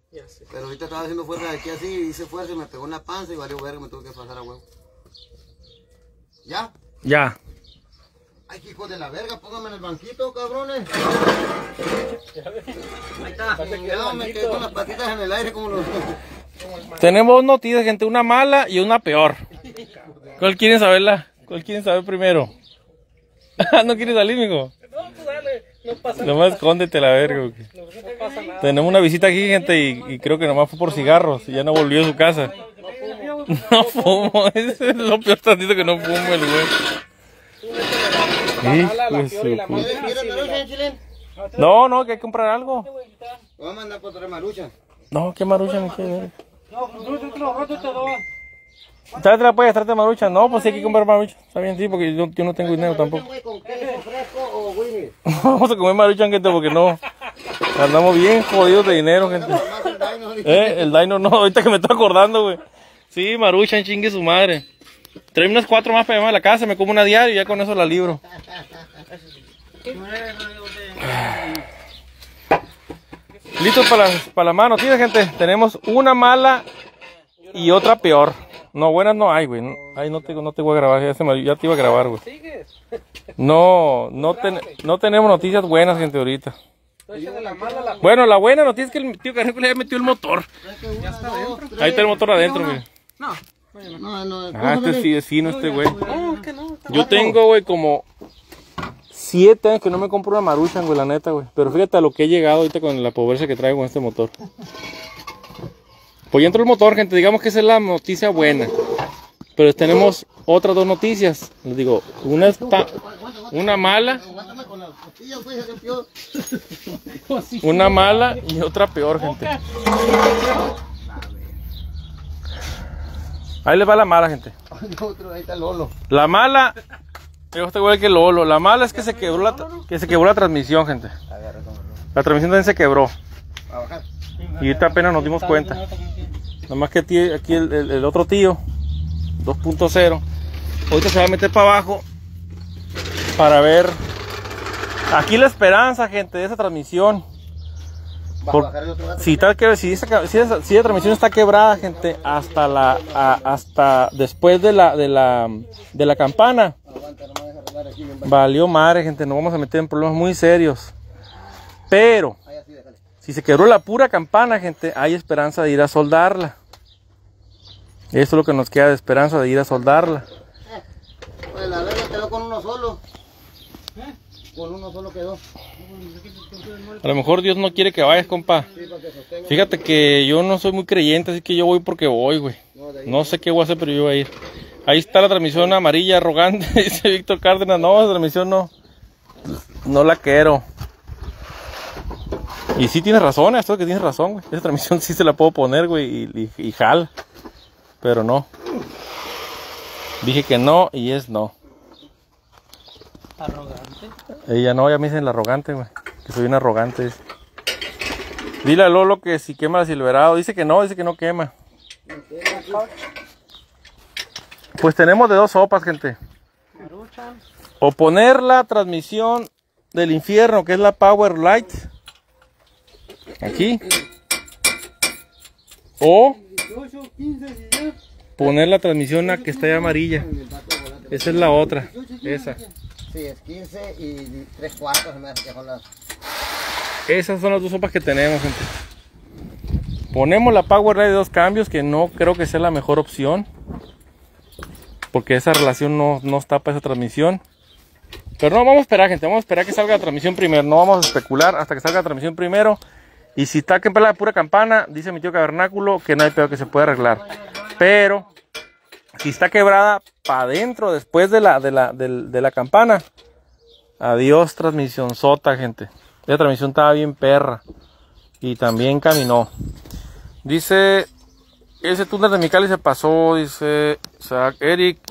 Ya sé. Pero ahorita estaba haciendo fuerza de aquí así, hice fuerza y me pegó en la panza y valió verga, me tuve que pasar a huevo. ¿Ya? Ya. Ay, hijo de la verga, póngame en el banquito, cabrones. Ahí está. Ya, me quedé con las patitas en el aire como los... Tenemos dos noticias, gente, una mala y una peor. ¿Cuál quieren saberla? ¿Cuál quieren saber primero? ¿No quieres salir, mijo? No, tú dale. No pasa Nomás escóndete la verga. No pasa nada. Tenemos una visita aquí, gente, y creo que nomás fue por cigarros y ya no volvió a su casa. No fumo, ese es lo peor tantito que no fumo el güey. No, que hay que comprar algo. Voy a mandar por tres maruchas. No, qué marucha ni qué ver. Tráete pues, tráete marucha. No, pues sí hay que comprar marucha. Está bien, sí, porque yo no tengo dinero tampoco. ¿Con queso fresco o Winnie? Vamos a comer marucha, gente, porque no. Andamos bien jodidos de dinero, gente. El Dino no, ahorita que me estoy acordando, güey. Sí, marucha, chingue su madre. Trae unas 4 más para llevar a la casa, me como una diaria y ya con eso la libro. Listo para la mano, tío, gente. Tenemos una mala y otra peor. No, buenas no hay, güey. Ay, no te voy a grabar, ya te iba a grabar, güey. No tenemos noticias buenas, gente, ahorita. Bueno, la buena noticia es que el tío Caneco le metió el motor. Ya está adentro. Ahí está el motor adentro, mire. No. Este sí es fino, este güey. No, que no. Yo tengo, güey, como 7 años que no me compro una Maruchan, güey, la neta, güey. Pero fíjate a lo que he llegado ahorita con la pobreza que traigo con este motor. Pues ya entró el motor, gente. Digamos que esa es la noticia buena. Pero tenemos otras 2 noticias. Les digo, una mala. Una mala y otra peor, gente. Ahí les va la mala, gente. Ahí está Lolo. La mala, este güey que Lolo. La mala es que se quebró la transmisión, gente. La transmisión también se quebró. Y ahorita apenas nos dimos cuenta. Nada más que aquí el otro tío, 2.0, ahorita se va a meter para abajo para ver. Aquí la esperanza, gente, de esa transmisión. Si la transmisión está quebrada, gente, hasta después de la campana, valió madre, gente. Nos vamos a meter en problemas muy serios. Pero si se quebró la pura campana, gente, hay esperanza de ir a soldarla. Eso es lo que nos queda de esperanza, de ir a soldarla. Pues la verga quedó con uno solo. Con uno solo quedó. A lo mejor Dios no quiere que vayas, compa. Fíjate que yo no soy muy creyente, así que yo voy porque voy, güey. No sé qué voy a hacer, pero yo voy a ir. Ahí está la transmisión amarilla arrogante, dice Víctor Cárdenas. No, esa transmisión no la quiero. Y sí tienes razón, esto que tienes razón, güey. Esa transmisión sí se la puedo poner, güey, y jala. Pero no. Dije que no y es no. Arrogante. Ella no, ya me dicen la arrogante, güey. Que soy un arrogante. Dice. Dile a Lolo que si quema la Silverado. Dice que no quema. Pues tenemos de 2 sopas, gente. O poner la transmisión del infierno, que es la Power Light. Aquí. O poner la transmisión a que está ya amarilla. Esa es la otra. Esa. Sí, es 15 y 3/4 se me hace que son las... Esas son las 2 sopas que tenemos, gente. Ponemos la Power Light de 2 cambios, que no creo que sea la mejor opción. Porque esa relación no está para esa transmisión. Pero no, vamos a esperar, gente. Vamos a esperar que salga la transmisión primero. No vamos a especular hasta que salga la transmisión primero. Y si está quebrada la pura campana, dice mi tío Cavernáculo que no hay pedo, que se puede arreglar. Pero si está quebrada para adentro después de la campana, adiós transmisión sota, gente. Esa transmisión estaba bien perra y también caminó. Dice, ese túnel de Micali se pasó, dice Eric.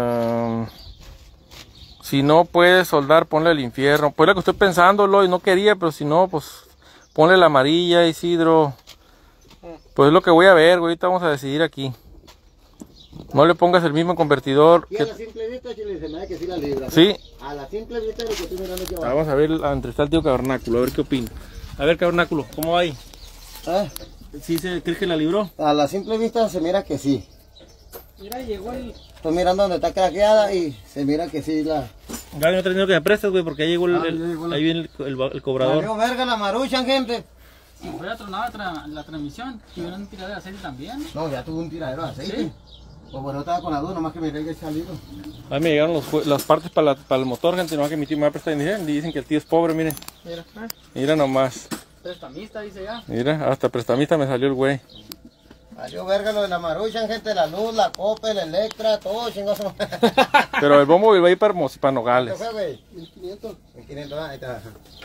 Si no puedes soldar, ponle el infierno. Pues lo que estoy pensándolo y no quería, pero si no, pues ponle la amarilla, Isidro. Pues es lo que voy a ver, güey. Ahorita vamos a decidir aquí. No le pongas el mismo convertidor. Y a la simple vista, Chile, se me da que sí la libra. Sí. A la simple vista de lo que estoy mirando aquí abajo. Vamos a ver, a entrevistar al tío Cavernáculo, a ver qué opina. A ver, Cavernáculo, ¿cómo va ahí? ¿Sí se cree que la libró? A la simple vista se mira que sí. Mira, llegó el... Estoy mirando donde está craqueada y se mira que sí la... Gaby, no te dinero que me prestes, güey, porque ahí llegó ahí viene el cobrador. Valió verga la Maruchan, gente. Si fuera tronada la transmisión, tuvieron un tiradero de aceite también. No, ya tuvo un tiradero de aceite. Sí. Pues bueno, estaba con la duda, nomás que miré que salido. Ahí me llegaron las partes para el motor, gente, nomás que mi tío me va a prestar dinero. Y dicen que el tío es pobre, miren. Mira, Mira nomás. Prestamista, dice ya. Mira, hasta prestamista me salió el güey. Valió verga lo de la Maruchan, gente. La luz, la Coppel, el Electra, todo chingoso. Pero el bombo va a ir para Nogales. ¿Qué fue, güey? 1500. 1500, ahí está.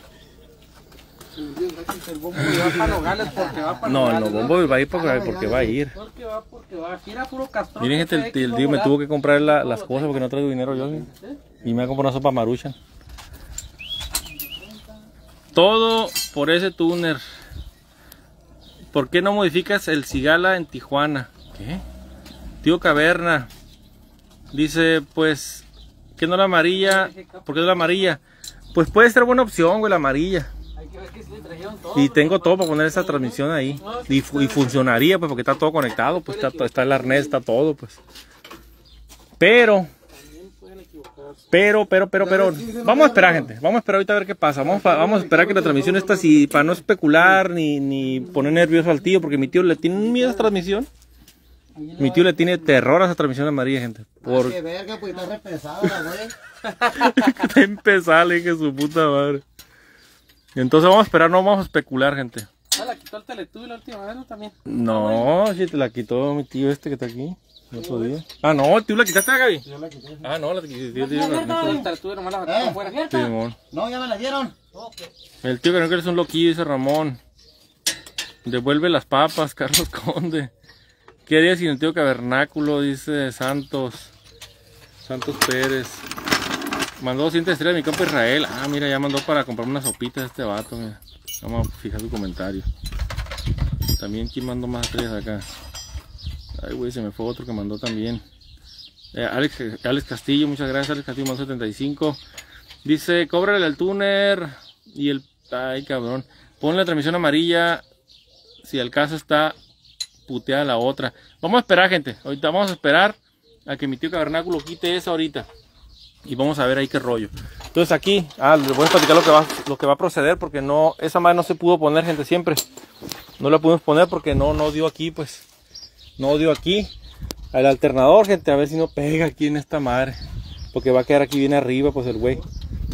el bombo va para Nogales porque va para No, Nogales. el bombo va a ir porque va a ir. Porque va. Mira, puro Castro. Miren, gente, el tío me tuvo que comprar las cosas porque no traigo dinero yo. ¿Sí? Y me ha comprado una sopa Maruchan. Todo por ese tuner. ¿Por qué no modificas el Cigala en Tijuana? ¿Qué? Tío Caverna. Dice, pues, ¿qué no la amarilla? ¿Por qué no la amarilla? Pues puede ser buena opción, güey, la amarilla. Hay que ver que sí le trajeron todo. Y tengo todo para poner esa transmisión ahí. Y funcionaría, pues, porque está todo conectado. Pues está el arnés, está todo, pues. Pero, vamos a esperar, gente. Vamos a esperar ahorita a ver qué pasa. Vamos a esperar que la transmisión está así, para no especular ni poner nervioso al tío, porque mi tío le tiene miedo a esa transmisión. Mi tío le tiene terror a esa transmisión amarilla, gente. Qué verga, pues está re pesada la güey. Está empezada, le dije su puta madre. Entonces vamos a esperar, no vamos a especular, gente. Ah, la quitó el Teletubby la última vez, ¿no? También. No, si te la quitó mi tío este que está aquí. El otro día. Ah, no, ¿tú la quitaste, Gaby? Yo la quité. Ah, no, la quité. El Teletubby nomás la sacaron afuera. Simón. No, ya me la dieron. El tío que no eres un loquillo, dice Ramón. Devuelve las papas, Carlos Conde. ¿Qué haría sin el tío Cavernáculo? Dice Santos Pérez. Mandó 200 estrellas a mi compa Israel. Ah, mira, ya mandó para comprarme una sopita de este vato, mira. Vamos a fijar su comentario. También, ¿quién mandó más estrellas acá? Ay, güey, se me fue otro que mandó también. Alex Castillo, muchas gracias. Alex Castillo mandó 75. Dice, cóbrale al tuner y el... Ay, cabrón. Ponle la transmisión amarilla si al caso está puteada la otra. Vamos a esperar, gente. Ahorita vamos a esperar a que mi tío Cavernáculo quite esa ahorita. Y vamos a ver ahí qué rollo. Entonces aquí, les voy a platicar lo que va a proceder, porque no, esa madre no se pudo poner, gente, siempre. No la pudimos poner porque no dio aquí, pues. No dio aquí. Al alternador, gente, a ver si no pega aquí en esta madre. Porque va a quedar aquí bien arriba, pues el güey.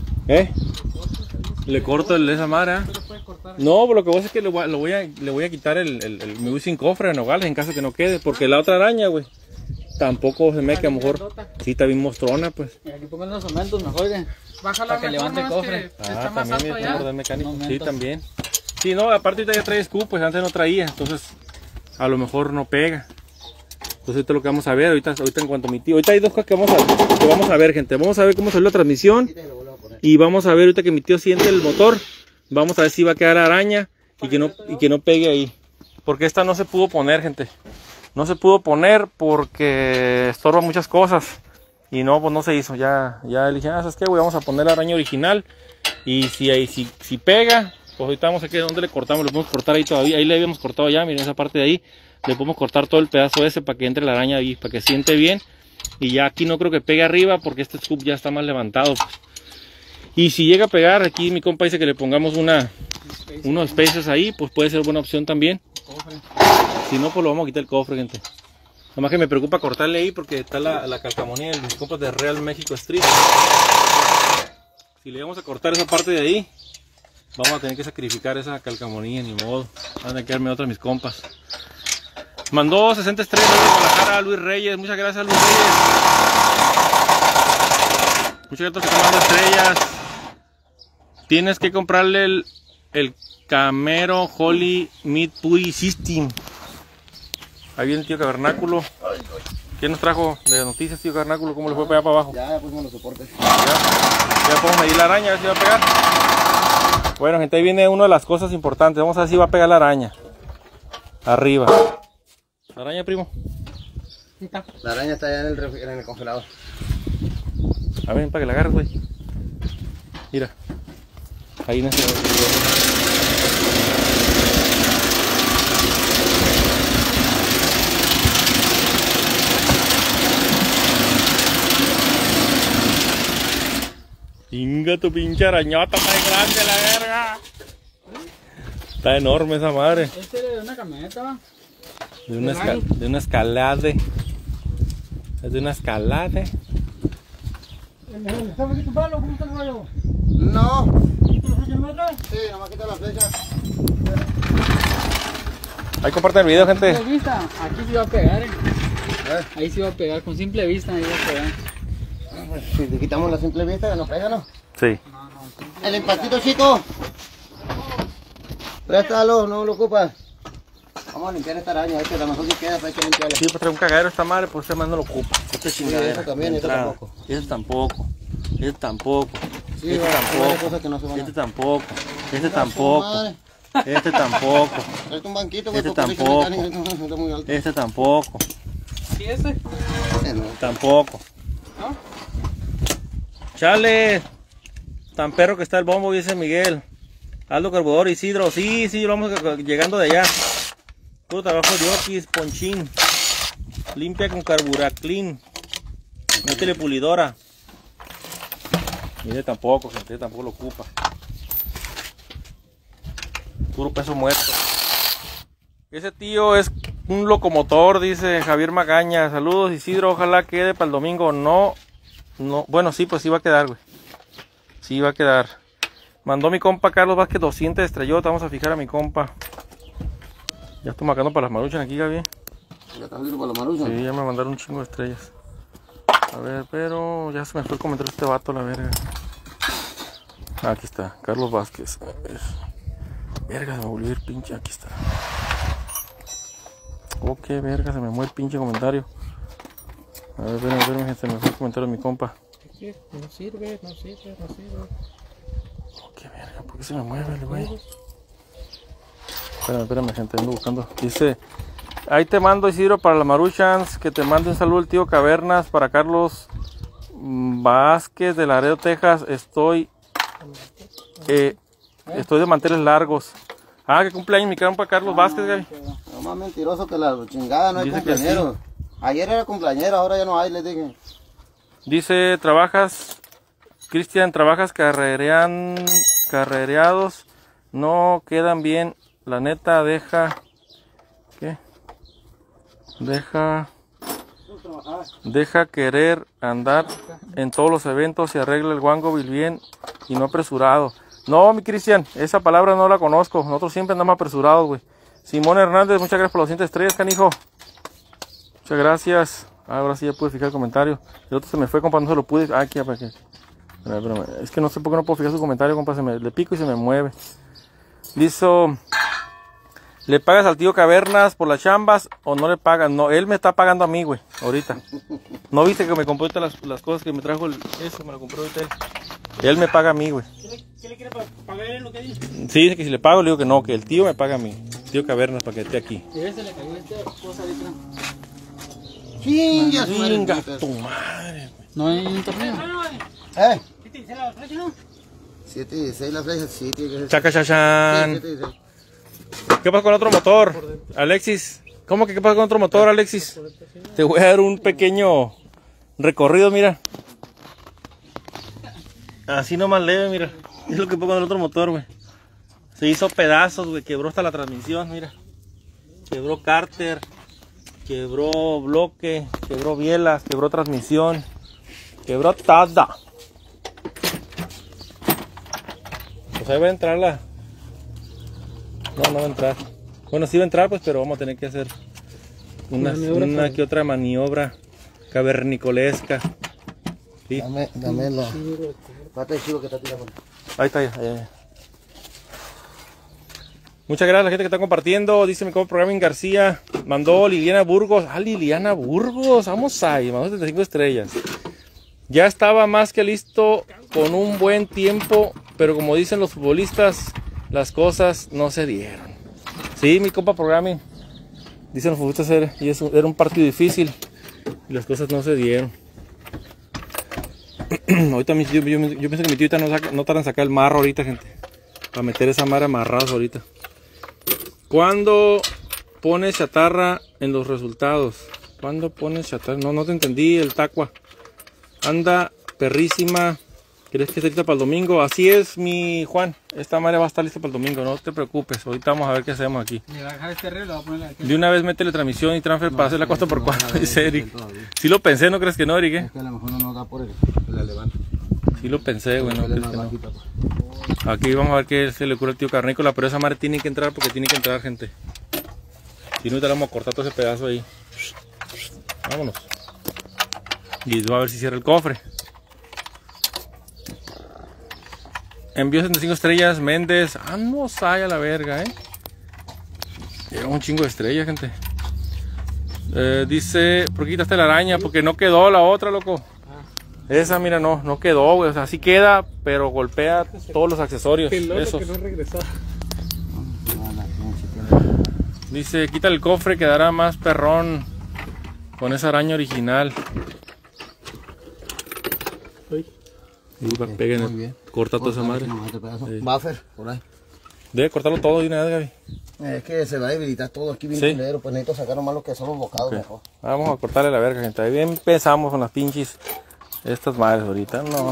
Le corto esa madre, ¿eh? No, pero lo que voy a hacer es que le voy a quitar me voy sin cofre de Nogales en caso que no quede. Porque la otra araña, güey, tampoco se me que a lo mejor sí está bien mostrona, pues. Y aquí pongan los aumentos mejor, Bájala para que mejor, levante más cofre. que está más También alto mira, allá. del mecánico. No, Sí, mentos. también. Sí, no, aparte ahorita ya trae scoop, pues antes no traía, entonces a lo mejor no pega. Entonces ahorita lo que vamos a ver, ahorita en cuanto a mi tío, ahorita hay dos cosas que vamos a ver, gente. Vamos a ver cómo salió la transmisión y vamos a ver ahorita que mi tío siente el motor. Vamos a ver si va a quedar araña y que no pegue ahí. Porque esta no se pudo poner, gente. No se pudo poner porque estorba muchas cosas. Y no, pues no se hizo. Ya le dije, ¿sabes qué, güey? Vamos a poner la araña original. Y si pega, pues ahorita vamos a ver dónde le cortamos. Le podemos cortar ahí todavía. Ahí le habíamos cortado ya, miren esa parte de ahí. Le podemos cortar todo el pedazo ese para que entre la araña ahí, para que siente bien. Y ya aquí no creo que pegue arriba porque este scoop ya está más levantado, pues. Y si llega a pegar, aquí mi compa dice que le pongamos unos spacers ahí, pues puede ser buena opción también. Si no, pues lo vamos a quitar el cofre, gente. Nomás que me preocupa cortarle ahí porque está la calcamonía de mis compas de Real México Street. Si le vamos a cortar esa parte de ahí, vamos a tener que sacrificar esa calcamonía, ni modo. Van a quedarme otra mis compas. Mandó 60 estrellas de Guadalajara, Luis Reyes. Muchas gracias, Luis Reyes. Muchas gracias por mandar estrellas. Tienes que comprarle el Camero Holy Meat Puri System. Ahí viene el tío Cavernáculo. ¿Quién nos trajo de noticias, tío Cavernáculo? ¿Cómo le fue para allá para abajo? Ya pusimos los soportes. Ya podemos medir la araña, a ver si va a pegar. Bueno, gente, ahí viene una de las cosas importantes. Vamos a ver si va a pegar la araña. Arriba. ¿La araña, primo? La araña está allá en el congelador. A ver, para que la agarres, güey. Mira. Ahí en ese... Chinga tu pinche arañota, está de grande la verga. Está enorme esa madre. Este es de una camioneta, ¿va? De una escalade. Es de una escalade. ¿Estás aquí tu palo? ¿Cómo está el rollo? No. ¿Quieres otra? Sí, nomás quita la flecha. Ahí comparten el video, gente. Simple vista, aquí sí va a pegar, Ahí sí va a pegar, con simple vista ahí va a pegar. Pues, si le quitamos la simple vista, no pega, ¿no? Sí. El impactito, chico. Préstalo, no lo ocupas. Vamos a limpiar esta araña, a lo mejor si queda, pero hay que limpiarla. Sí, pues trae un cagadero esta madre, pues ese más no lo ocupa. Este chingadera. Eso también, esto tampoco. Ese tampoco. Ese tampoco. Sí, Este va, tampoco. hay cosas que no se van a... Este tampoco. Este Su tampoco. madre. Este tampoco. Tráete un banquito, güey, Este porque tampoco. está muy alto. Este tampoco. ¿Y ese? No. Tampoco. ¿No? Chale. Tan perro que está el bombo, dice Miguel. Aldo Carburador, Isidro. Sí, vamos llegando de allá. Todo trabajo de Oquis, Ponchín. Limpia con Carburaclin. Métele pulidora. Mire, tampoco, gente, tampoco lo ocupa. Puro peso muerto. Ese tío es un locomotor, dice Javier Magaña. Saludos, Isidro. Ojalá quede para el domingo. No. Bueno, sí, pues sí va a quedar, güey. Sí va a quedar. Mandó mi compa Carlos Vázquez 200 estrellota. Vamos a fijar a mi compa. Ya estoy marcando para las maruchas aquí, Gaby. ¿Ya estás listo para la marucha? Sí, ya me mandaron un chingo de estrellas. A ver, pero ya se me fue el comentario de este vato, la verga. Aquí está, Carlos Vázquez. A ver. Verga, se me volvió el pinche. Aquí está. Oh, qué verga, se me mueve el pinche comentario. A ver, espérame, se me fue el comentario de mi compa. No sirve, no sirve, no sirve. Oh, qué verga, ¿por qué se me mueve el güey? Espérame, gente, ando buscando. Dice, ahí te mando, Isidro, para las Maruchans. Que te mande un saludo el tío Cavernas. Para Carlos Vázquez de Laredo, Texas. Estoy de manteles largos. Ah, que cumpleaños mi compa Carlos Vázquez, Gaby. No más mentiroso que la chingada, no hay Dice que cumpleañero. Ayer era cumpleañero, ahora ya no hay, les dije. Dice, Cristian, trabajas carrereados. No quedan bien. La neta, deja querer andar en todos los eventos y arregla el Wangoville bien y no apresurado. No, mi Cristian, esa palabra no la conozco. Nosotros siempre andamos apresurados, güey. Simón Hernández, muchas gracias por los 100 estrellas, canijo. Muchas gracias. Ahora sí ya pude fijar el comentario. El otro se me fue, compa, no se lo pude. Ah, aquí, para qué. Espérame. Es que no sé por qué no puedo fijar su comentario, compa. Le pico y se me mueve. Dice, ¿le pagas al tío Cavernas por las chambas o no le pagas? No, él me está pagando a mí, güey, ahorita. ¿No viste que me compró ahorita las cosas que me trajo eso? Me lo compró ahorita él. Él me paga a mí, güey. ¿Qué le quiere pagar él lo que dice? Sí, dice que si le pago, le digo que no, que el tío me paga a mí. Tío Cavernas, para que esté aquí. Y a veces le cayó esta cosa ahorita. Chinga, Chinga tu madre, güey. No hay internet. ¿Qué te dice la flecha, no? 716 la flecha, sí, tiene que ser. Chaca chachán. 716. ¿Qué pasa con otro motor? Alexis. ¿Cómo que qué pasa con otro motor, Alexis? Te voy a dar un pequeño recorrido, mira. Así nomás leve, mira. Es lo que pasa con el otro motor, güey. Se hizo pedazos, güey. Quebró hasta la transmisión, mira. Quebró cárter. Quebró bloque. Quebró bielas. Quebró transmisión. Quebró tada. Pues ahí va a entrar la... No va a entrar. Bueno, sí va a entrar, pues, pero vamos a tener que hacer una que otra maniobra cavernicolesca. Sí. Dame la pata de chivo que está tirando. Ahí está, ya. Muchas gracias a la gente que está compartiendo. Dice mi compa Programming García. Mandó Liliana Burgos. Ah, Liliana Burgos. Vamos ahí. Mandó 75 estrellas. Ya estaba más que listo con un buen tiempo. Pero como dicen los futbolistas, las cosas no se dieron. Sí, mi compa Programming. Dicen los futbolistas era un partido difícil. Y las cosas no se dieron. Ahorita yo pienso que mi tío no tarda en sacar el marro ahorita, gente. Para meter esa madre amarrados ahorita. ¿Cuándo pones chatarra en los resultados? ¿Cuándo pones chatarra? No te entendí, el tacua. Anda perrísima ¿Crees que esté lista para el domingo? Así es, mi Juan. Esta madre va a estar lista para el domingo, no te preocupes. Ahorita vamos a ver qué hacemos aquí. Le va a dejar este reloj, lo va a poner aquí. De una vez métele transmisión y transfer para hacer la 4x4, dice Eric. Sí lo pensé, ¿no crees que no, Eric? Es que a lo mejor no nos da por el la levanta. Sí lo pensé, güey, no Él es crees más que no. bajita, pues. Aquí vamos a ver qué se le ocurre al tío Carnícola, pero esa madre tiene que entrar porque tiene que entrar, gente. Si no, ahorita le vamos a cortar todo ese pedazo ahí. Vámonos. Y va a ver si cierra el cofre. Envió 75 estrellas, Méndez. Ah, no sabe a la verga, Llega un chingo de estrellas, gente. Dice, ¿por qué quitaste la araña? Porque no quedó la otra, loco. Esa, mira, no quedó, güey. O sea, sí queda, pero golpea todos los accesorios. Esos. que no regresó. Dice, quita el cofre, quedará más perrón con esa araña original. Peguen, muy bien. corta toda esa madre. Sí. Buffer, por ahí. Debe cortarlo todo de una vez, Gaby. Es que se va a debilitar todo aquí bien Sí. culero, pues necesito sacar nomás lo que son los bocados mejor. Vamos a cortarle la verga, gente. Ahí bien empezamos con las pinches estas madres ahorita. No.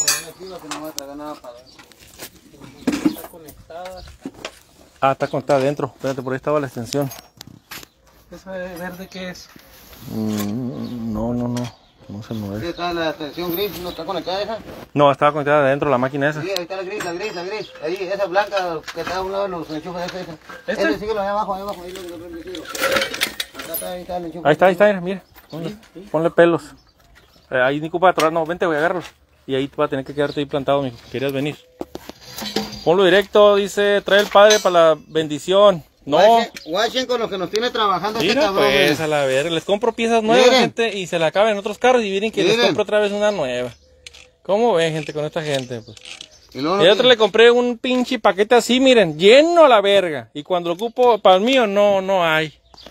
Está conectada. Ah, está conectada adentro. Espérate, por ahí estaba la extensión. ¿Esa verde qué es? No. No se Aquí mueve. está la extensión gris, ¿no está conectada esa? No, estaba conectada adentro la máquina esa. Sí, ahí está la gris. Ahí, esa blanca que está a un lado de los enchufes, esa. Ese síguelo ahí abajo, ahí lo síguelo. Acá ahí está el enchufe. Ahí está, mira. Ponle pelos. Ahí ni culpa de atorar. No, vente, voy a agarrarlos. Y ahí va a tener que quedarte ahí plantado, mijo. Querías venir. Ponlo directo, dice, trae el padre para la bendición. No. Guachen con los que nos tiene trabajando este Mira, cabrón. pues, a la verga. Les compro piezas nuevas, Miren. gente, y se la acaban en otros carros y miren que les Miren. compro otra vez una nueva. ¿Cómo ven, gente, con esta gente? Pues. Y luego Y otro le compré un pinche paquete así, miren, lleno a la verga. Y cuando lo ocupo para el mío, no hay.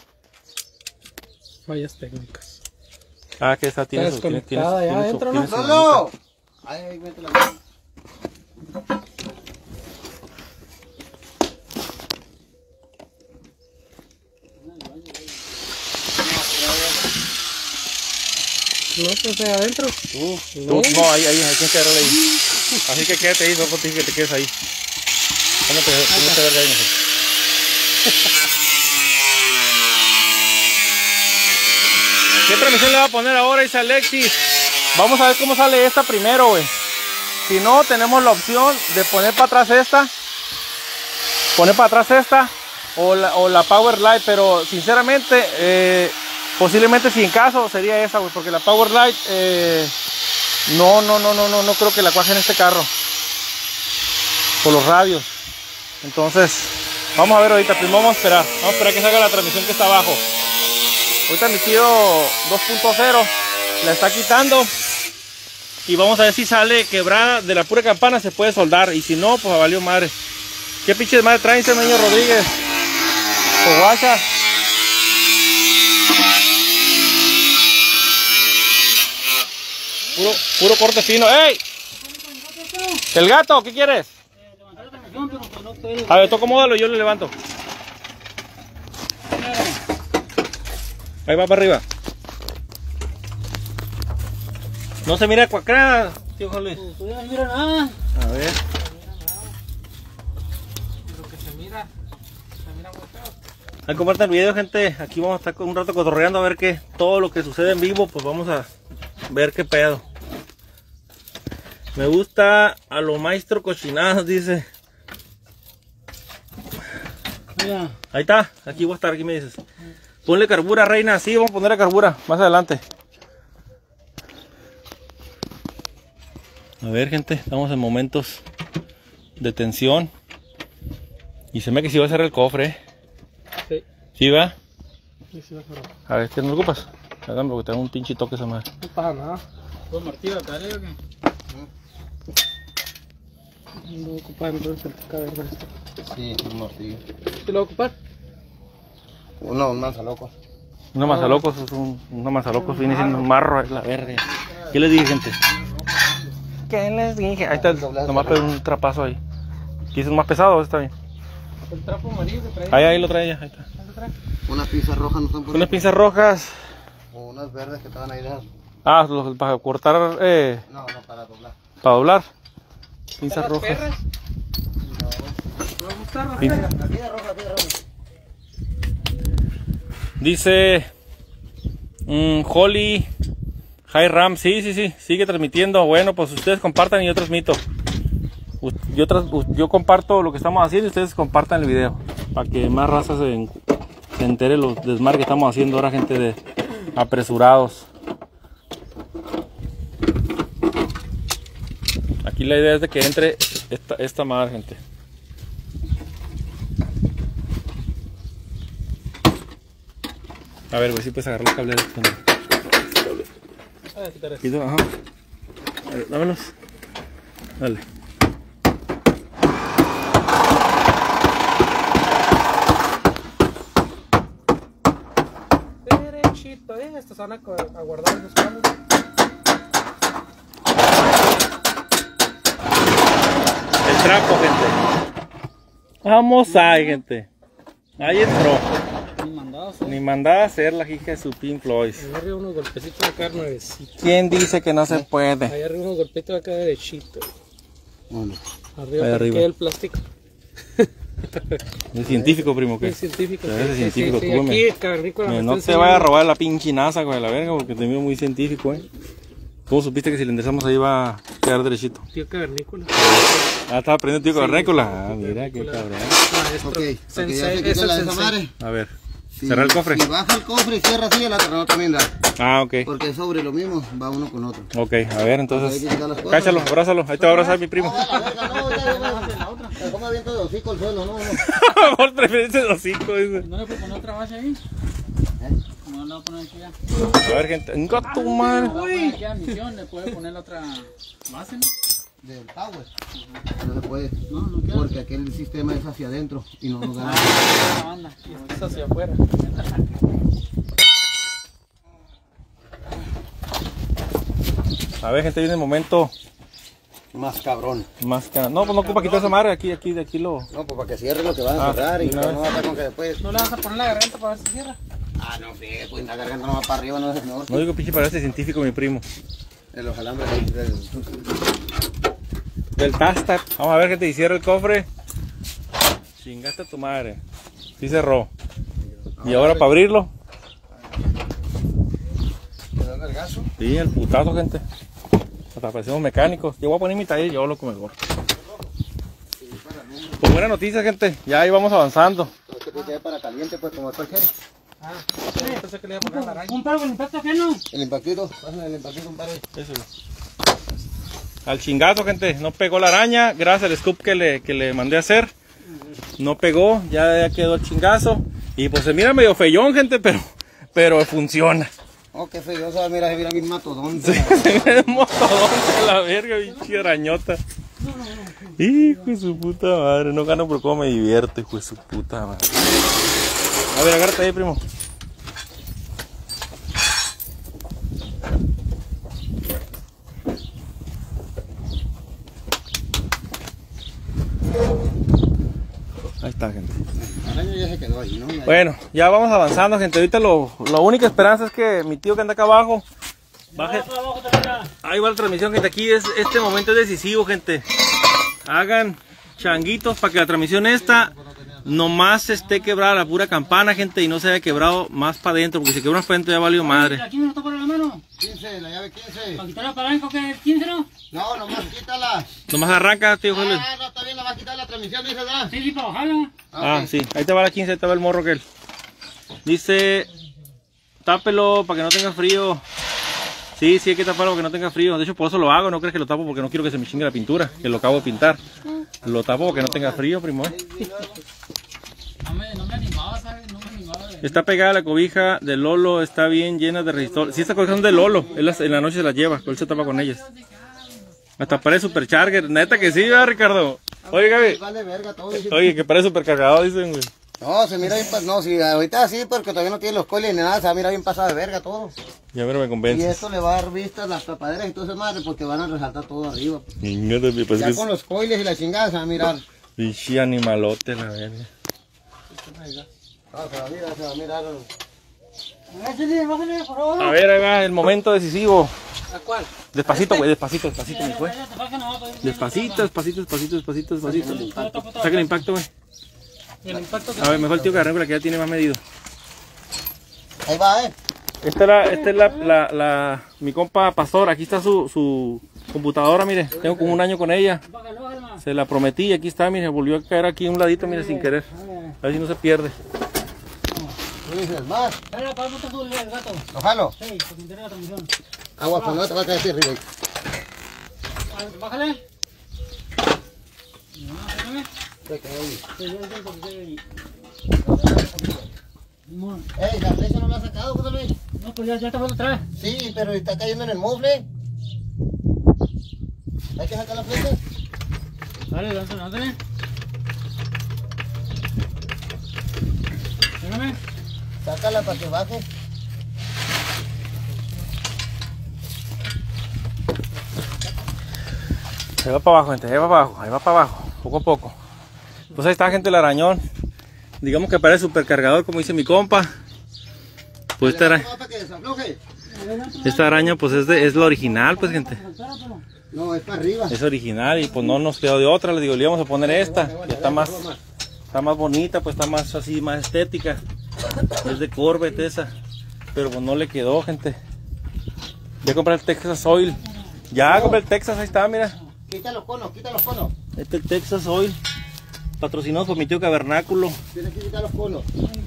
Fallas técnicas. Ah, que esa tiene Está su... Tiene, desconectada ya adentro, ¿no? tiene su- ¡Solo! Ahí, mete la mano. No, pues ahí adentro. No, ahí, hay que quedarle ahí. Así que quédate ahí, no contigo que te quedes ahí. Póngate verga ahí, mejor. ¿Qué transmisión le va a poner ahora, dice Alexis? Vamos a ver cómo sale esta primero, güey. Si no, tenemos la opción de poner para atrás esta. Poner para atrás esta. O la Power Light, pero sinceramente, posiblemente si en caso sería esa, güey. Porque la Power Light, no creo que la cuaje en este carro. Por los radios. Entonces, vamos a ver ahorita. Primero vamos a esperar que salga la transmisión que está abajo. Ahorita mi tío 2.0 la está quitando. Y vamos a ver si sale quebrada de la pura campana, se puede soldar. Y si no, pues valió madre. ¿Qué pinches madre traen, señor Rodríguez? Pues guacha. Puro corte fino. ¡Ey! ¿El gato? ¿Qué quieres? A ver, tú acomódalo y yo le levanto. Ahí va para arriba. No se mira cuacra, tío Juan Luis. No mira nada. A ver. Lo que se mira muy feo. Ahí compartan el video, gente. Aquí vamos a estar un rato cotorreando a ver qué. Todo lo que sucede en vivo, pues vamos a ver qué pedo. Me gusta a lo maestro cochinadas, dice. Mira. Ahí está, aquí voy a estar, aquí me dices. Ponle carbura, reina. Sí, vamos a ponerle carbura más adelante. A ver, gente, estamos en momentos de tensión. Y se me que si va a cerrar el cofre. Sí. ¿Sí va? Sí, sí, pero A ver, ¿qué no lo ocupas? Háganlo porque te da un pinche toque esa madre. no pasa nada. ¿Puedo martillo acá, o qué? No voy a ocupar entonces el cabello con esto. Sí, un martillo. ¿Te lo voy a ocupar? Uno, un manzaloco. Una mazalocos, es una mazalocos viene siendo un marro, es la verga. ¿Qué les dije, gente? ¿Qué les dije? Ahí está, nomás pegó un trapazo ahí. ¿Quieres un más pesado? Está bien. El trapo amarillo que trae. Ahí lo trae ella, ahí está. Unas pinzas rojas no están por Unas ahí. pinzas rojas. O unas verdes que estaban ahí dejadas. Ah, para cortar, No, para doblar. para doblar. Pinzas rojas. perras? ¿Te va a gustar? Pin- Aquí de roja, aquí de roja. Dice Holly High Ram, sí, sigue transmitiendo. Bueno, pues ustedes compartan y yo transmito. Yo comparto lo que estamos haciendo y ustedes compartan el video para que más raza se entere los desmarques que estamos haciendo ahora, gente de apresurados. Aquí la idea es de que entre esta madre, gente. A ver, güey, si puedes agarrar los cables. Quito, ajá. A ver, dámelos. Dale. Derechito, estos van a guardar los cables. El trapo, gente. Vamos ahí, gente. Ahí entró. Ni mandados, ¿eh? Ni mandaba a hacer la hija de su Pink Floyd. Ahí arriba unos golpecitos acá nuevecitos. ¿Quién dice que no se puede? Ahí arriba unos golpecitos acá derechito. Bueno, Arriba Ahí para arriba. que quede el plástico. Es científico, primo, ¿qué? Es científico. Eres científico, tú, Aquí, güey. cavernícola. me No está te vaya a enseñando. robar la pinche NASA, güey, la verga, porque te miro muy científico, ¿Cómo supiste que si le enderezamos ahí va a quedar derechito? Tío cavernícola. Ah, estaba aprendiendo tío con Sí, récula. Ah, sí, mira, qué cavernícola. cabrón. Maestro. ok, porque ya Sensei, se es quitó el la de esa sensei. madre. A ver, Si- cerrar el cofre. Si baja el cofre y cierra así, el otro no también da. Ah, ok. Porque sobre lo mismo va uno con otro. Ok, a ver, Hay entonces. que quitar las cosas. Cáchalo, abrázalo. Ahí te va a abrazar mi primo. No, la verga, no, ya me voy a la otra. Me como aviento de hocico el suelo, no. Por preferencia de hocico, dice. ¿No le puedo poner otra base ahí? No le voy a poner aquí ya. A ver, gente. ¡Venga tu madre! Le voy a poner aquí a misión, le puede poner la otra base, ¿no? Del power. No se puede. No queda. Porque aquel sistema es hacia adentro y no nos da. La banda. Y este es hacia afuera. A ver, gente, viene el momento Más cabrón. más que. No, pues no ocupa quitar esa madre. Aquí de aquí lo. No, pues para que cierre lo que van a Ah, cerrar y de una no vez. va a estar con que después. ¿No le vas a poner la garganta para ver si cierra? Ah, no sé, pues la garganta no va para arriba, no es mejor. No digo pinche parece científico, mi primo. En los alambres ahí, Del Tastat. Vamos a ver, gente, y cierra el cofre. Chingaste a tu madre. Sí cerró. Y ahora para abrirlo. ¿Quedó el gaso? Sí, el putazo, gente. Hasta parecemos mecánicos. Yo voy a poner mi taller, yo lo que mejor. Pues buena noticia, gente. Ya ahí vamos avanzando. Este puede quedar para caliente, pues como después quiere. Ah, entonces que le voy a poner la araña. Un par con impacto ajeno. El impactito, pásame el impactito, un par de. Eso. Al chingazo, gente. No pegó la araña. Gracias al scoop que le mandé a hacer. No pegó. Ya quedó el chingazo. Y pues se mira medio feyón, gente, pero funciona. Oh, qué feo, se mira mi matodonte. Se mira el motodonte la verga, pinche arañota. Hijo de su puta madre. No gano por cómo me divierto, hijo de su puta madre. A ver, agárrate ahí, primo. Ahí está, gente. La araña ya se quedó ahí, ¿no? Ya- Bueno, ya vamos avanzando, gente. Ahorita la única esperanza es que mi tío que anda acá abajo baje. Ahí va la transmisión, gente. Aquí este momento es decisivo, gente. Hagan changuitos para que la transmisión esta nomás esté quebrada la pura campana, gente, y no se haya quebrado más para adentro, porque si quebra más para adentro ya valió madre. ¿Aquí me lo toco la mano? 15, la llave 15. ¿Para quitar la palanca que es 15, no? No, nomás quítala. Nomás arranca, tío Julio. Ah, no, está bien, la va a quitar la transmisión, dice, ¿verdad? Sí, para bajarla. Ah, ok. sí, ahí te va la 15, ahí te va el morro que él. Dice, tápelo para que no tenga frío. Sí, hay que taparlo para que no tenga frío. De hecho, por eso lo hago, no crees que lo tapo porque no quiero que se me chingue la pintura, que lo acabo de pintar. Lo tapo para que no tenga frío, primo. No me animaba, ¿sabes? No me animaba. Está pegada la cobija de Lolo, está bien llena de resistor. Si estas cobijas son de Lolo, en la noche se las lleva, él se tapa con ellas. Hasta parece supercharger, neta que sí, ¿verdad, Ricardo? Oye, Gaby. Vale verga todo. dice. Oye, que parece supercargado, dicen, güey. No, se mira bien, no, sí, ahorita sí, porque todavía no tiene los coiles ni nada, se va a mirar bien pasado de verga todo. Ya mira, me Y convence. esto le va a dar vistas las tapaderas y todo eso madre, porque van a resaltar todo arriba. Pues Ya que con los coiles y la chingada se va a mirar. pinche animalote, la verga. Ah, se va a mirar. A ver, ahí va el momento decisivo. ¿A cuál? Despacito, güey, despacito, mi güey. Despacito. Saca el impacto, güey. El impacto que A ver, mejor el tío Carranco, que ya tiene más medido. Ahí va, Esta es mi compa Pastor. Aquí está su computadora, mire. Tengo como un año con ella. Se la prometí y aquí está, mire. Volvió a caer aquí un ladito, mire, sin querer. A ver si no se pierde. ¿Qué dices más? Dale, ¿para dónde está tu gato? ¿Lo jalo? Sí, porque me interesa la transmisión. Agua, pues no te va a caer así arriba. Bájale. Ey, la flecha no la ha sacado, José Luis. No, pues ya te voy a traer. Sí, pero está cayendo en el mofle. Hay que sacar la flecha. Dale, lánzale. Déjame. Sácala para que baje. Ahí va para abajo, gente, ahí va para abajo, poco a poco. Pues ahí está, gente, el arañón. Digamos que parece supercargador, como dice mi compa. Pues esta araña pues es la original, pues, gente. No, es para arriba. Es original y pues no nos quedó de otra. Le digo, le íbamos a poner esta. Que está más bonita, pues está más así, más estética. Es de Corvette esa. Pero pues no le quedó, gente. Ya compré el Texas Oil. Ya compré el Texas, ahí está, mira. Quita los conos, quita los conos. Este es el Texas Oil. Patrocinado por mi tío Cavernáculo. Tienes que quitar los conos.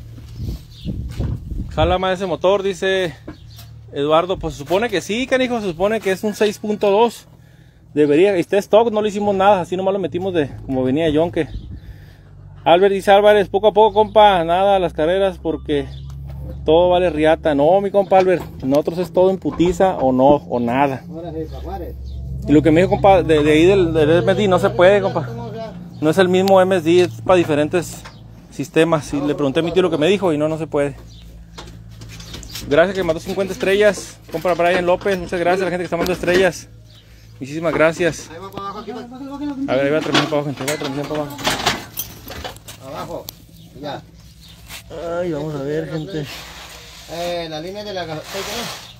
Jala más ese motor, dice Eduardo. Pues se supone que sí, canijo. Se supone que es un 6.2. Debería, está stock, no le hicimos nada. Así nomás lo metimos de como venía Yonke. Albert dice Álvarez, poco a poco, compa. Nada a las carreras porque todo vale riata. No, mi compa Albert. Nosotros es todo en putiza o no, o nada. Y lo que me dijo, compa, de ahí del MSD no se puede, compa. No es el mismo MSD, es para diferentes sistemas. Y le pregunté a mi tío lo que me dijo y no se puede. Gracias que mandó 50 estrellas. Compra Brian López, muchas gracias a la gente que está mandando estrellas. Muchísimas gracias. Ahí va para abajo, aquí va. A ver, ahí va a transmisión para abajo, gente. Ahí va a transmisión para abajo. Abajo. Ya. Ay, vamos a ver, gente. La línea de la gasolina.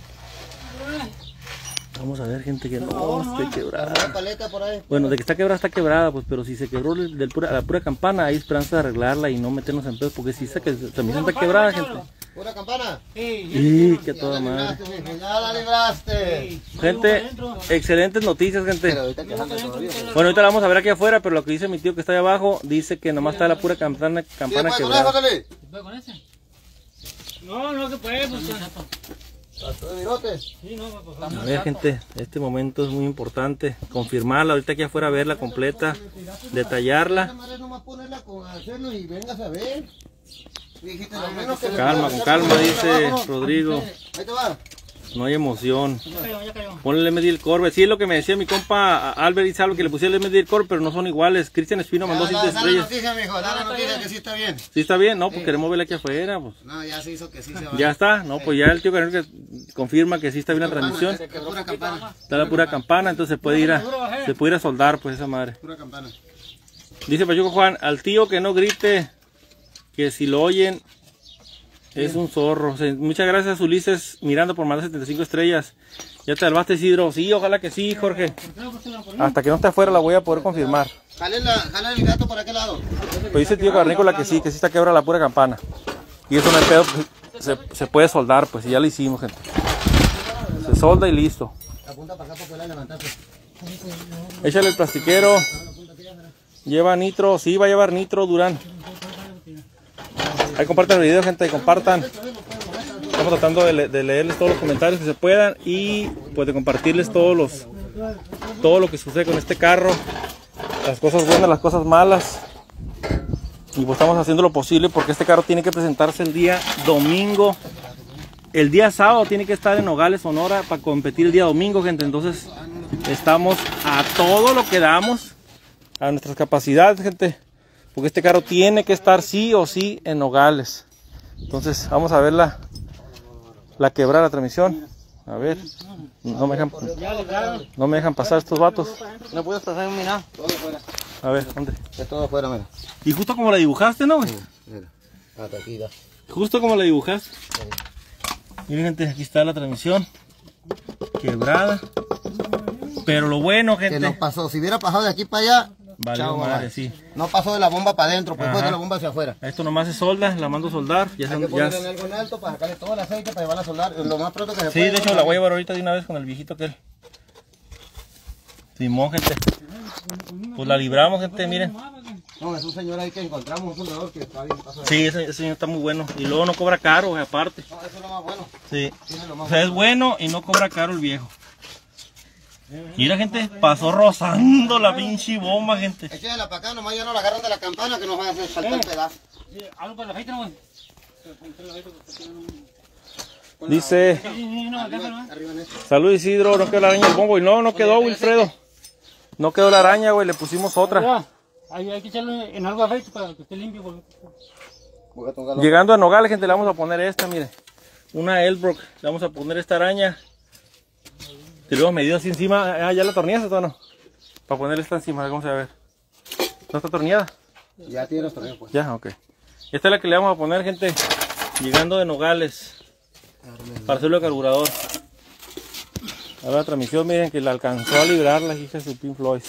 Vamos a ver, gente, que no esté quebrada. La paleta por ahí. Bueno, de que está quebrada, pues, pero si se quebró la pura campana, hay esperanza de arreglarla y no meternos en pedos, porque si dice que la transmisión está quebrada, gente. ¿Pura campana? Y que toda madre. Ya la libraste. Gente, excelentes noticias, gente. Pero ahorita quejando todavía. Bueno, ahorita la vamos a ver aquí afuera, pero lo que dice mi tío que está ahí abajo, dice que nomás está la pura campana quebrada. ¿Puedo con ese? No se puede, pues. Sí, no, pues. A ver, gente, este momento es muy importante. Confirmarla, ahorita aquí afuera verla completa, detallarla. Nomás ponerla con hacerlo y vengas a ver. Calma, con calma, dice Rodrigo. Ahí te va. No hay emoción. Ya cayó. Ponle el MSD Corvette. Sí, es lo que me decía mi compa Albert y Salvo, que le pusiera el MSD Corvette, pero no son iguales. Cristian Espino mandó 5 Da la estrellas. noticia, mijo, da la noticia que sí está bien. ¿Sí está bien? No, pues queremos verla aquí afuera. Pues. No, ya se hizo que sí se va. Ya está, no, pues ya el tío Carlos confirma que sí está bien la transmisión. Pura campana. Está la pura campana, entonces se puede ir a soldar, pues esa madre. Pura campana. Dice Pachuco Juan, al tío que no grite, que si lo oyen es un zorro. O sea, muchas gracias Ulises Miranda por mandar 75 estrellas. Ya te salvaste, Isidro. Sí, ojalá que sí, Jorge. Hasta que no esté afuera la voy a poder confirmar. Jale el gato por aquel lado. Pues dice el tío Carnícola que sí está quebrada la pura campana. Y eso no es pedo, se puede soldar, pues, y ya lo hicimos, gente. Se solda y listo. Apunta para acá para levantarse. Échale el plastiquero. Lleva nitro, sí va a llevar nitro, Durán. Ahí compartan el video, gente, compartan. Estamos tratando de leerles todos los comentarios que se puedan y pues de compartirles todo lo que sucede con este carro. Las cosas buenas, las cosas malas. Y pues estamos haciendo lo posible porque este carro tiene que presentarse el día domingo. El día sábado tiene que estar en Nogales, Sonora, para competir el día domingo, gente. Entonces estamos a todo lo que damos, a nuestras capacidades, gente. Porque este carro tiene que estar sí o sí en Nogales. Entonces vamos a ver la quebrada la transmisión. A ver, no me dejan pasar estos vatos. No puedes pasar en mi nada. Todo afuera. A ver, ¿dónde? Es todo afuera, mira. Y justo como la dibujaste, ¿no, güey? Mira. Hasta aquí, da. Justo como la dibujaste. Miren, gente, aquí está la transmisión. quebrada. Pero lo bueno, Que gente, nos pasó. Si hubiera pasado de aquí para allá, valió chao, madre, bye. sí. No pasó de la bomba para adentro, pues fue Ajá. de la bomba hacia afuera. Esto nomás se solda, la mando a soldar. Ya, Hay que ya ponerle en algo en alto para sacarle todo el aceite para llevarla a soldar lo más pronto que se sí, pueda. de hecho la voy a llevar ahorita de una vez con el viejito aquel. Simón, gente. Pues la libramos, gente, miren. No, es un señor ahí que encontramos, un soldador que está bien pasado. Sí, ese señor está muy bueno. Y luego no cobra caro, aparte. No, eso es lo más bueno. Sí. Tiene lo O más sea, es bueno y no cobra caro el viejo. Mira, gente, pasó rozando la pinche bomba, gente. Échenla para acá, nomás ya no la agarran de la campana que nos vaya a hacer saltar el pedazo. Algo para la feita, güey. Dice, Arriba en eso. salud Isidro, no quedó la araña del bombo. Y no quedó, Wilfredo. No quedó la araña, güey, le pusimos otra. Ya, hay que echarlo en algo de aceite para que esté limpio. Güey. Voy a tocarlo. Llegando a Nogales, gente, le vamos a poner esta, mire. Una Elbrook. Le vamos a poner esta araña. Que luego medido así encima. Ah, ¿ya la torneaste o no? Para ponerle esta encima, vamos a ver. ¿No está torneada? Ya tiene los tornillos, pues. Ya, ok. Esta es la que le vamos a poner, gente. Llegando de Nogales. Para hacerlo de carburador. Ahora la transmisión, miren que la alcanzó a librar la hija de su Pink Floyd.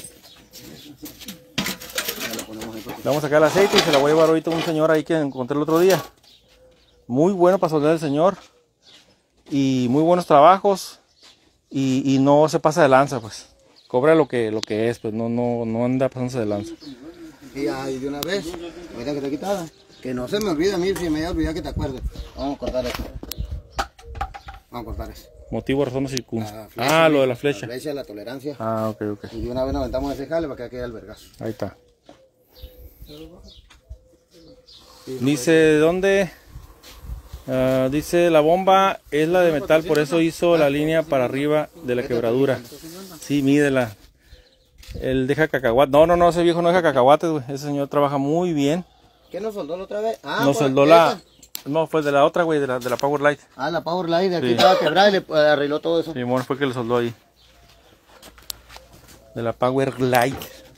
Le vamos a sacar el aceite y se la voy a llevar ahorita a un señor ahí que encontré el otro día. Muy bueno para soldar el señor. Y muy buenos trabajos. Y no se pasa de lanza, pues. Cobra lo que es, pues no anda pasándose de lanza. Y ahí de una vez, ahorita que está quitada. Que no se me olvide a mí, si me haya olvidado que te acuerdes. Vamos a cortar eso. Vamos a cortar eso. Motivo, razón o circun. La flecha, Ah, lo de la flecha. La flecha, la tolerancia. Ah, ok, ok. Y de una vez nos aventamos ese jale para que quede el vergazo. Ahí está. Dice, ¿de dónde? Dice, la bomba es la de metal, por eso hizo la línea para arriba de la quebradura. Sí, mídela. Él deja cacahuate. No, ese viejo no deja cacahuates, güey. Ese señor trabaja muy bien. ¿Qué nos soldó la otra vez? Ah, Nos pues, soldó la... No, fue de la otra, güey, de la Power Light. Ah, la Power Light de aquí Sí. estaba quebrada y le arregló todo eso. Simón fue que le soldó ahí. De la Power Light.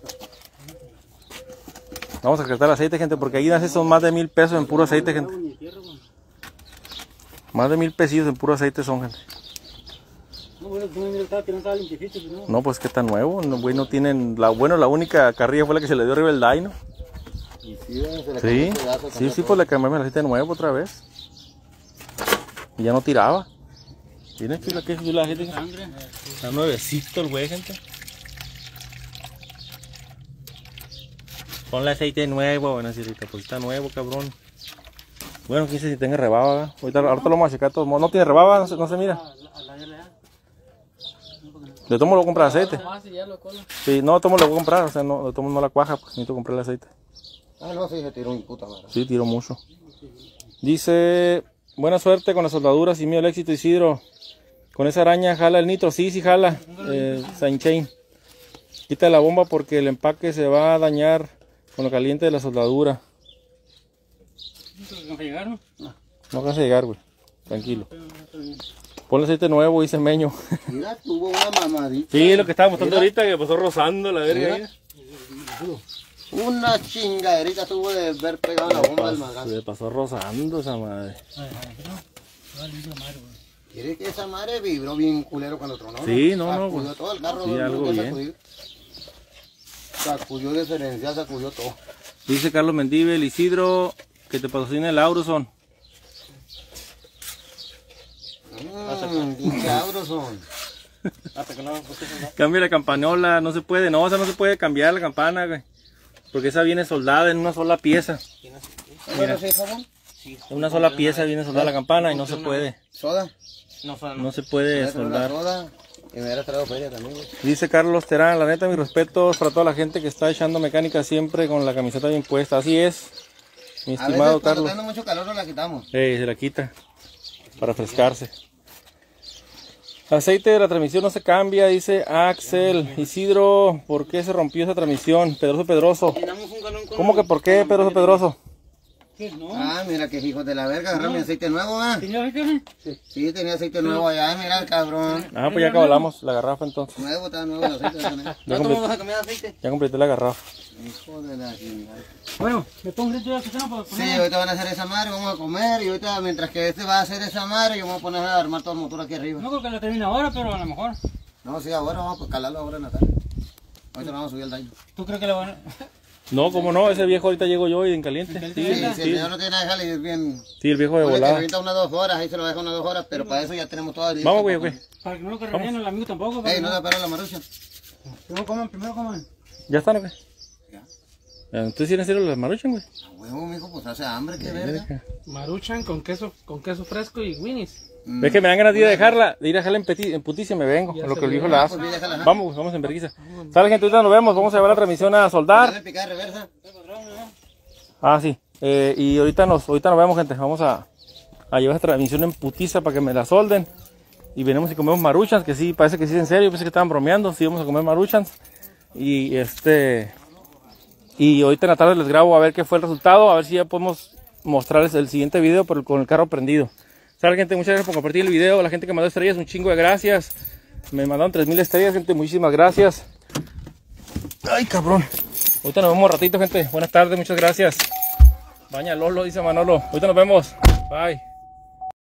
Vamos a cargar aceite, gente, porque ahí nace son más de 1000 pesos en puro aceite, gente. Más de 1000 pesillos en puro aceite son, gente. No, bueno, que no estaba limpiecito, ¿no? No, pues que está nuevo. No, güey, no tienen... la única carrilla fue la que se le dio arriba el dyno. Y sí, se le Sí, cambió el pedazo, sí, cambió sí, todo. pues le cambiamos el aceite nuevo otra vez. Y ya no tiraba. Miren que la gente... Sangre. Está nuevecito el güey, gente. Ponle aceite nuevo, bueno, Cirita, pues está nuevo, cabrón. Bueno, quién sabe si tenga rebaba, ¿verdad? Ahorita lo vamos a checar de todos modos. No tiene rebaba, no se mira. De tomo lo voy a comprar aceite. Sí, no, de tomo lo voy a comprar, o sea, no, de tomo no la cuaja, pues necesito comprarle aceite. Ah, no, sí, se tiró un puta madre. Sí, tiro mucho. Dice, buena suerte con las soldaduras y mío el éxito, Isidro. Con esa araña jala el nitro, sí jala, Saint Chain. Quita la bomba porque el empaque se va a dañar con lo caliente de la soldadura. No alcanza a llegar, güey. Tranquilo. Ponle aceite nuevo, dice Meño. Mira, tuvo una mamadita. Sí, lo que estaba mostrando ahorita, que pasó rozando la verga. Mira. Una chingaderita tuvo de ver pegado la bomba del magazo. Se pasó rozando esa madre. Quiere que esa madre vibró bien culero cuando tronó. Sí, no, sacudió pues, todo el carro. sí, no, algo no bien. sacudió. Sacudió diferencial, sacudió todo. Dice Carlos Mendíbel, Isidro, que te patrocina el Auroson. Pinche Auroson. Cambia la campanola, no se puede, no, o sea, no se puede cambiar la campana, güey. Porque esa viene soldada en una sola pieza. Mira. ¿Sí, jabón? En una sola pieza viene soldada la campana y no se puede. ¿Soda? No se puede soldar. Soda. Y me hubiera traído feria también, güey. Dice Carlos Terán, la neta, mis respetos para toda la gente que está echando mecánica siempre con la camiseta bien puesta. Así es, mi A veces estimado cuando Carlos. está dando mucho calor no la quitamos. Se la quita para refrescarse. Aceite de la transmisión no se cambia, dice Axel. Isidro, ¿por qué se rompió esa transmisión? Pedroso. ¿Cómo que por qué, Pedroso? ¿Qué? No. Ah, mira que hijos de la verga, agarraron mi aceite nuevo, ¿ah? ¿Tenía aceite? Sí, tenía aceite nuevo allá, mira el cabrón. Ah, pues ya acabamos la garrafa entonces. Nuevo, está nuevo el aceite. Ya ¿Cuánto vamos a cambiar aceite? Ya completé la garrafa. Hijo de la chingada. Bueno, me pongo un litro de aceite para Sí, poner. ahorita van a hacer esa madre, vamos a comer y ahorita mientras que este va a hacer esa madre, yo me voy a poner a armar todo el motor aquí arriba. No creo que lo termine ahora, pero a lo mejor. No, sí, ahora vamos a calarlo ahora en la tarde. Ahorita lo vamos a subir al daño. ¿Tú crees que lo van a...? No, como no, ese viejo ahorita llego yo y en caliente. Sí, Sí, si el señor no tiene nada que dejarle, es bien. sí, el viejo de Ponle que volada. revienta unas 2 horas, ahí se lo deja unas 2 horas, pero para eso ya tenemos todo listo. Vamos, güey, güey. Para que no lo carguen el amigo tampoco. para Ey, que no te para la marucha. Primero coman. ¿Ya están o qué? Ya. Entonces, ¿sí en serio las maruchan, güey? A huevo, mijo, pues hace hambre, qué verga. Maruchan con queso fresco y Winnie's. Es que me dan ganas de ir a dejarla, de ir a dejarla en puticia y me vengo, Ya en lo se que el viejo vio. la hace. Pues, déjala, ajá. Vamos, vamos en vergüenza. ¿Sale, gente? Ahorita nos vemos, vamos a llevar la transmisión a soldar. Dale picar reversa. Ah, sí. Y ahorita nos vemos, gente. Vamos a llevar esta transmisión en putiza para que me la solden. Y venimos y comemos maruchans, que sí, parece que sí, en serio. Pensé que estaban bromeando. Sí, vamos a comer maruchans. Y ahorita en la tarde les grabo a ver qué fue el resultado. A ver si ya podemos mostrarles el siguiente video pero con el carro prendido. Sale, gente, muchas gracias por compartir el video. La gente que mandó estrellas, un chingo de gracias. Me mandaron 3000 estrellas, gente. Muchísimas gracias. Ay, cabrón. Ahorita nos vemos un ratito, gente. Buenas tardes, muchas gracias. Baña Lolo, dice Manolo. Ahorita nos vemos. Bye.